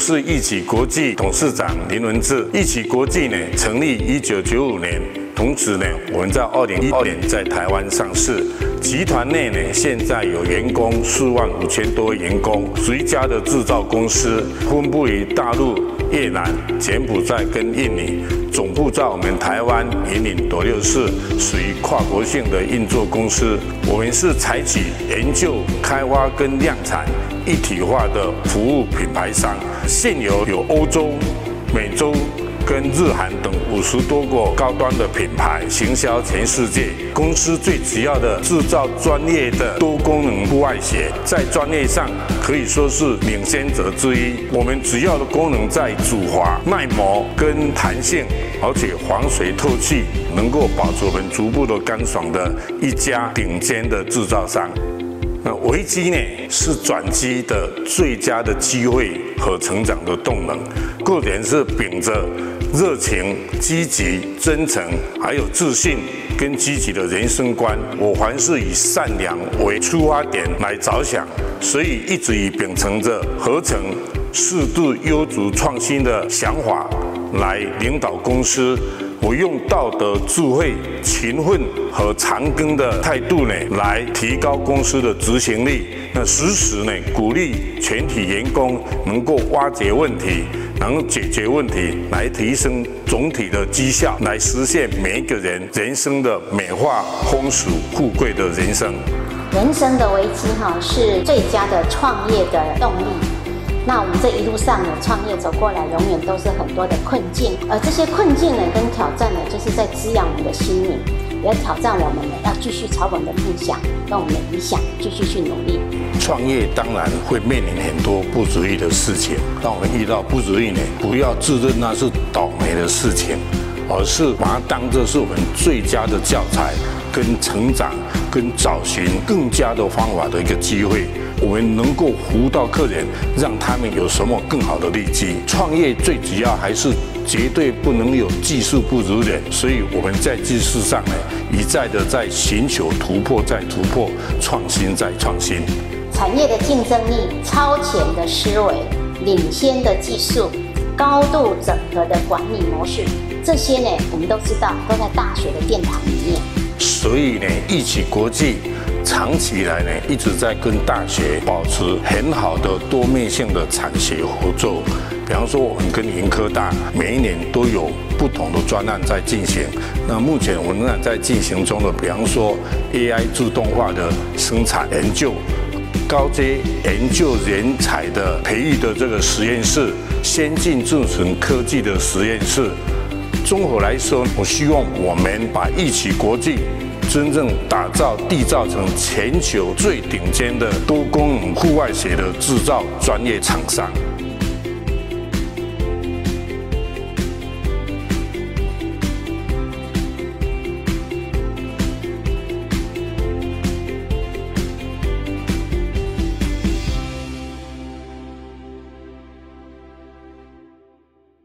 是一起国际董事长林文志。一起国际呢，成立1995年，同时呢，我们在2012年在台湾上市。集团内呢，现在有员工45000多员工，属于一家的制造公司，分布于大陆、越南、柬埔寨跟印尼，总部在我们台湾云林斗六市，属于跨国性的运作公司。我们是采取研究、开发跟量产一体化的服务品牌商，现有欧洲、美洲跟日韩等50多个高端的品牌，行销全世界。公司最主要的制造专业的多功能户外鞋，在专业上可以说是领先者之一。我们主要的功能在阻滑、耐磨跟弹性，而且防水透气，能够保持我们足部的干爽的一家顶尖的制造商。危机呢是转机的最佳的机会和成长的动能。个人是秉着热情、积极、真诚，还有自信跟积极的人生观。我凡是以善良为出发点来着想，所以一直以秉承着合成、适度、优质、创新的想法来领导公司。我用道德、智慧、勤奋和长耕的态度呢，来提高公司的执行力。时时呢，鼓励全体员工能够挖掘问题，能解决问题，来提升总体的绩效，来实现每一个人人生的美化、丰俗、富贵的人生。 人生的危机是最佳的创业的动力。那我们这一路上呢，创业走过来，永远都是很多的困境，而这些困境呢，跟挑战呢，就是在滋养我们的心灵，也要挑战我们呢，要继续朝我们的梦想，跟我们的理想继续去努力。 创业当然会面临很多不如意的事情，当我们遇到不如意呢，不要自认那是倒霉的事情，而是把它当作是我们最佳的教材，跟成长、跟找寻更佳的方法的一个机会。我们能够服务到客人，让他们有什么更好的利基。创业最主要还是绝对不能有技术不如人，所以我们在技术上呢，一再的在寻求突破，再突破，创新再创新。 产业的竞争力、超前的思维、领先的技术、高度整合的管理模式，这些呢，我们都知道，都在大学的殿堂里面。 所以呢，一起国际长期以来呢，一直在跟大学保持很好的多面性的产学合作。比方说，我们跟云科大每一年都有不同的专案在进行。那目前我们仍然在进行中的，比方说 AI 自动化的生产研究、高阶研究人才的培育的这个实验室、先进制程科技的实验室。综合来说，我希望我们把一起国际真正缔造成全球最顶尖的多功能户外鞋的制造专业厂商。